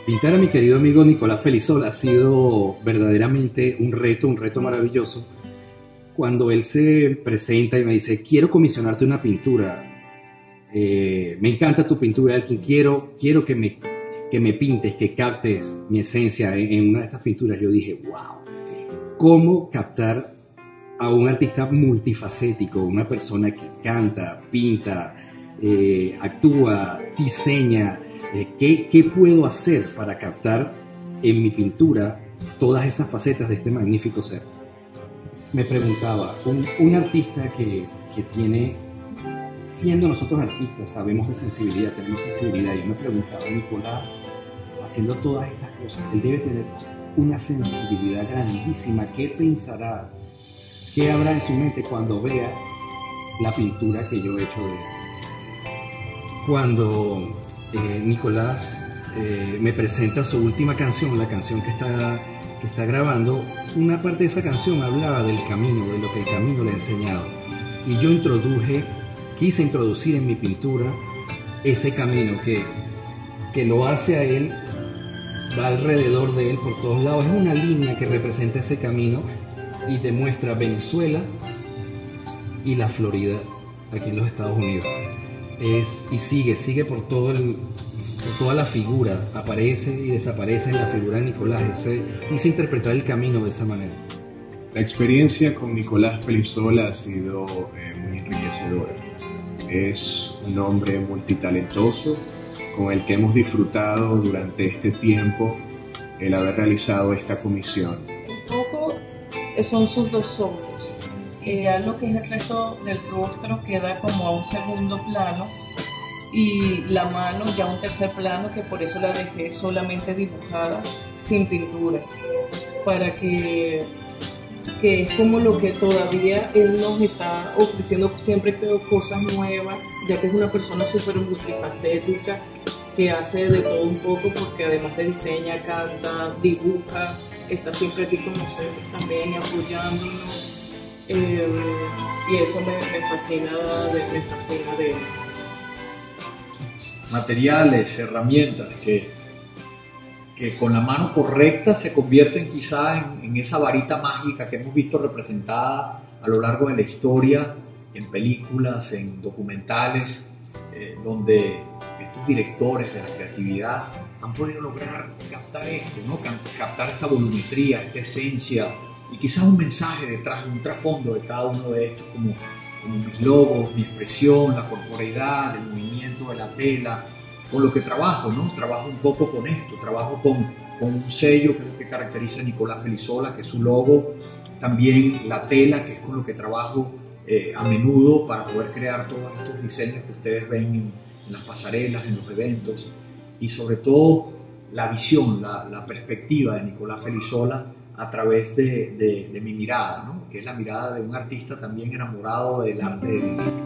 Pintar a mi querido amigo Nicolás Felizola ha sido verdaderamente un reto maravilloso. Cuando él se presenta y me dice, quiero comisionarte una pintura, me encanta tu pintura, Elkin, quiero que me pintes, que captes mi esencia en una de estas pinturas. Yo dije, wow, ¿cómo captar a un artista multifacético, una persona que canta, pinta, actúa, diseña? ¿Qué puedo hacer para captar en mi pintura todas esas facetas de este magnífico ser? Me preguntaba, un artista que tiene, siendo nosotros artistas, sabemos de sensibilidad, tenemos sensibilidad, yo me preguntaba, Nicolás, haciendo todas estas cosas, él debe tener una sensibilidad grandísima. ¿Qué pensará? ¿Qué habrá en su mente cuando vea la pintura que yo he hecho de él? Cuando Nicolás me presenta su última canción, la canción que está grabando, una parte de esa canción hablaba del camino, de lo que el camino le ha enseñado. Y yo quise introducir en mi pintura ese camino que lo hace a él, va alrededor de él por todos lados. Es una línea que representa ese camino y demuestra Venezuela y la Florida, aquí en los Estados Unidos. Y sigue por toda la figura, aparece y desaparece en la figura de Nicolás. Quise interpretar el camino de esa manera. La experiencia con Nicolás Felizola ha sido muy enriquecedora. Es un hombre multitalentoso con el que hemos disfrutado durante este tiempo el haber realizado esta comisión. Un poco son sus dos ojos. Ya lo que es el resto del rostro queda como a un segundo plano y la mano ya a un tercer plano, que por eso la dejé solamente dibujada sin pintura, para que es como lo que todavía él nos está ofreciendo, siempre cosas nuevas, ya que es una persona súper multifacética que hace de todo un poco, porque además de diseña, canta, dibuja, está siempre aquí con nosotros también apoyándonos. Y eso me fascina de él. Materiales, herramientas que con la mano correcta se convierten quizá en esa varita mágica que hemos visto representada a lo largo de la historia, en películas, en documentales, donde estos directores de la creatividad han podido lograr captar esto, ¿no? Captar esta volumetría, esta esencia, y quizás un mensaje detrás, un trasfondo de cada uno de estos, como mis logos, mi expresión, la corporeidad, el movimiento de la tela, con lo que trabajo, ¿no? Trabajo un poco con esto, trabajo con un sello que es lo que caracteriza a Nicolás Felizola, que es su logo, también la tela, que es con lo que trabajo a menudo para poder crear todos estos diseños que ustedes ven en las pasarelas, en los eventos, y sobre todo la visión, la perspectiva de Nicolás Felizola a través de mi mirada, ¿no? Que es la mirada de un artista también enamorado del arte de vivir.